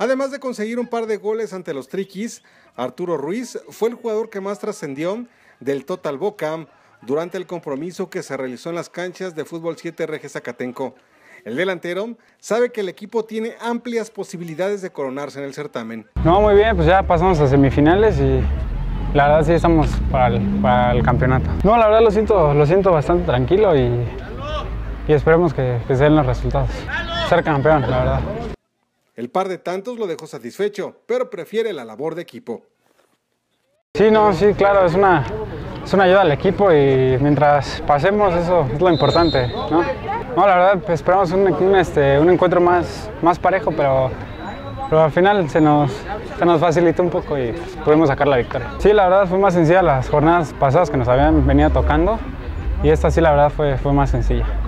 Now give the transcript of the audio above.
Además de conseguir un par de goles ante los Triquis, Arturo Ruiz fue el jugador que más trascendió del Total Boca durante el compromiso que se realizó en las canchas de Fútbol 7 Reges Zacatenco. El delantero sabe que el equipo tiene amplias posibilidades de coronarse en el certamen. No, muy bien, pues ya pasamos a semifinales y la verdad sí estamos para el campeonato. No, la verdad lo siento bastante tranquilo y esperemos que se den los resultados. Ser campeón, la verdad. El par de tantos lo dejó satisfecho, pero prefiere la labor de equipo. Sí, no, sí, claro, es una ayuda al equipo y mientras pasemos eso es lo importante, ¿no? No, la verdad pues esperamos un encuentro más parejo, pero al final se nos facilitó un poco y pues, pudimos sacar la victoria. Sí, la verdad fue más sencilla las jornadas pasadas que nos habían venido tocando y esta sí la verdad fue más sencilla.